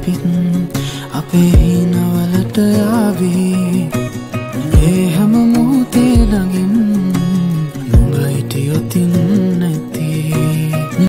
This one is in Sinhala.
අපිත් අපේ හිනවලට යාවී ඒ හැම මොහොතේ ළඟින් නුඹ හිටියොතින්